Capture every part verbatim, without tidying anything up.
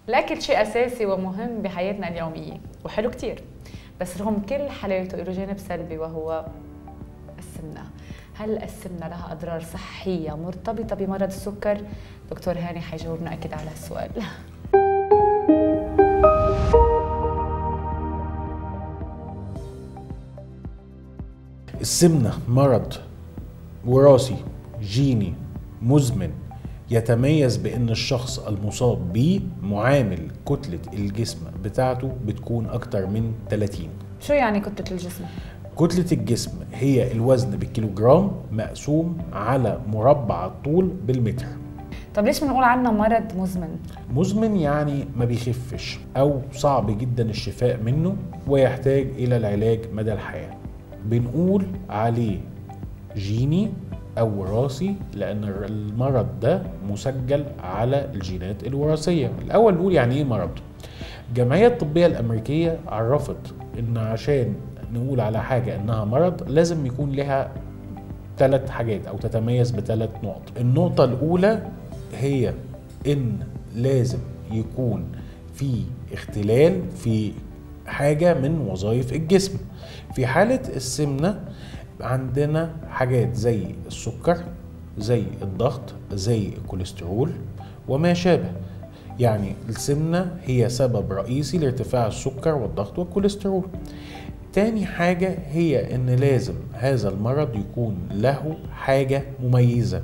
الأكل شيء أساسي ومهم بحياتنا اليومية وحلو كتير، بس رغم كل حلاوته له جانب سلبي وهو السمنة. هل السمنة لها أضرار صحية مرتبطة بمرض السكر؟ دكتور هاني حيجاوبنا أكيد على هالسؤال. السمنة مرض وراثي جيني مزمن يتميز بأن الشخص المصاب به معامل كتلة الجسم بتاعته بتكون أكتر من ثلاثين. شو يعني كتلة الجسم؟ كتلة الجسم هي الوزن بالكيلوغرام مقسوم على مربع الطول بالمتر. طب ليش بنقول عنه مرض مزمن؟ مزمن يعني ما بيخفش أو صعب جدا الشفاء منه ويحتاج إلى العلاج مدى الحياة. بنقول عليه جيني أو وراثي لأن المرض ده مسجل على الجينات الوراثية. الأول نقول يعني إيه مرض؟ الجمعية الطبية الأمريكية عرفت إن عشان نقول على حاجة إنها مرض لازم يكون لها ثلاث حاجات أو تتميز بثلاث نقط. النقطة الأولى هي إن لازم يكون في اختلال في حاجة من وظائف الجسم. في حالة السمنة عندنا حاجات زي السكر زي الضغط زي الكوليسترول وما شابه. يعني السمنة هي سبب رئيسي لارتفاع السكر والضغط والكوليسترول. تاني حاجة هي ان لازم هذا المرض يكون له حاجة مميزة.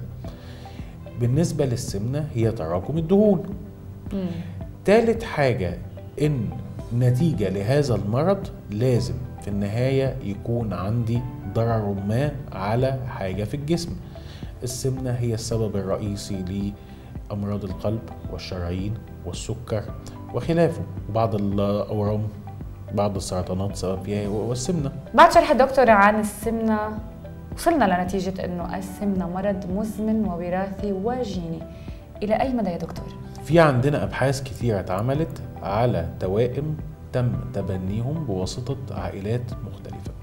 بالنسبة للسمنة هي تراكم الدهون. مم. تالت حاجة ان نتيجة لهذا المرض لازم في النهاية يكون عندي ضرر ما على حاجة في الجسم. السمنة هي السبب الرئيسي لأمراض القلب والشرايين والسكر وخلافه، وبعض الأورام بعض السرطانات سبب فيها والسمنة. بعد شرح الدكتور عن السمنة وصلنا لنتيجة أنه السمنة مرض مزمن ووراثي وجيني. إلى أي مدى يا دكتور؟ في عندنا أبحاث كثيرة اتعملت على توائم تم تبنيهم بواسطة عائلات مختلفة.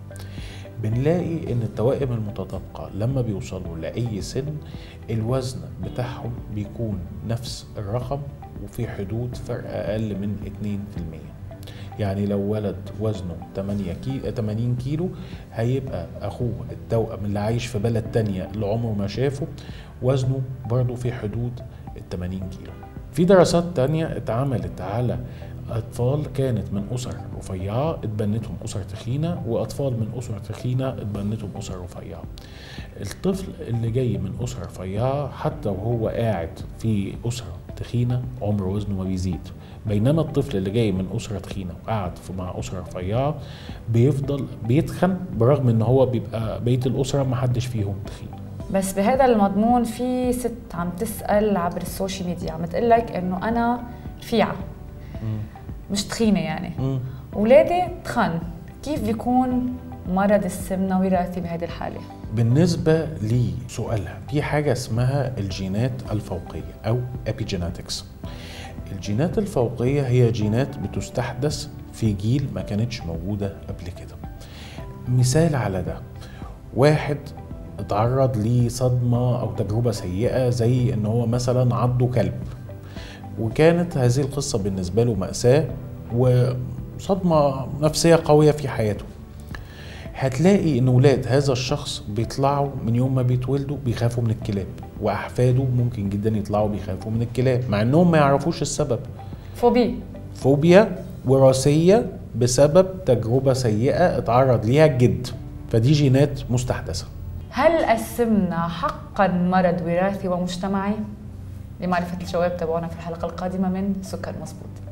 بنلاقي ان التوائم المتطابقة لما بيوصلوا لأي سن الوزن بتاعهم بيكون نفس الرقم وفي حدود فرق أقل من اتنين في المية. يعني لو ولد وزنه تمانين كيلو هيبقى أخوه التوأم اللي عايش في بلد تانية اللي عمره ما شافه وزنه برضه في حدود التمانين كيلو. في دراسات تانية اتعملت على أطفال كانت من أسر رفيعة اتبنتهم أسر تخينة وأطفال من أسر تخينة اتبنتهم أسر رفيعة. الطفل اللي جاي من أسرة رفيعة حتى وهو قاعد في أسرة تخينة عمر وزنه ما بيزيد، بينما الطفل اللي جاي من أسرة تخينة وقاعد مع أسرة رفيعة بيفضل بيتخن برغم إن هو بيبقى بيت الأسرة ما حدش فيهم تخين. بس بهذا المضمون في ست عم تسأل عبر السوشيال ميديا عم تقلك إنه أنا رفيعة مش تخينة يعني مم. ولادي تخن، كيف بيكون مرض السمنة وراثي بهذه الحالة؟ بالنسبة لسؤالها في حاجة اسمها الجينات الفوقية أو epigenetics. الجينات الفوقية هي جينات بتستحدث في جيل ما كانتش موجودة قبل كده. مثال على ده واحد اتعرض لصدمة أو تجربة سيئة زي إن هو مثلا عضه كلب وكانت هذه القصة بالنسبة له مأساة وصدمة نفسية قوية في حياته. هتلاقي ان ولاد هذا الشخص بيطلعوا من يوم ما بيتولدوا بيخافوا من الكلاب واحفاده ممكن جدا يطلعوا بيخافوا من الكلاب مع انهم ما يعرفوش السبب. فوبيا فوبيا وراثية بسبب تجربة سيئة اتعرض ليها الجد، فدي جينات مستحدثة. هل السمنة حقا مرض وراثي ومجتمعي؟ لمعرفة الجواب تابعونا في الحلقة القادمة من سكر مظبوط.